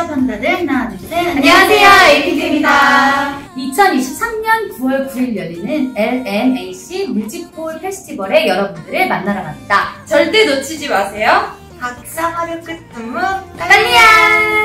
취업한다들 하나 둘 셋. 안녕하세요, 에이피드입니다. 2023년 9월 9일 열리는 LMAC 뮤직볼 페스티벌에 여러분들을 만나러 갑니다. 절대 놓치지 마세요. 박사마루 끝 근무 딸리야!